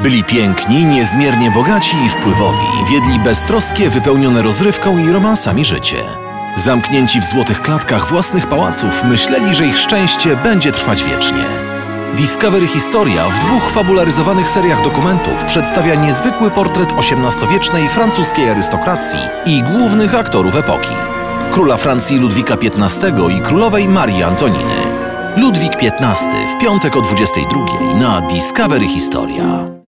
Byli piękni, niezmiernie bogaci i wpływowi, wiedli beztroskie, wypełnione rozrywką i romansami życie. Zamknięci w złotych klatkach własnych pałaców, myśleli, że ich szczęście będzie trwać wiecznie. Discovery Historia w 2 fabularyzowanych seriach dokumentów przedstawia niezwykły portret XVIII-wiecznej francuskiej arystokracji i głównych aktorów epoki. Króla Francji Ludwika XV i królowej Marii Antoniny. Ludwik XV w piątek o 22:00 na Discovery Historia.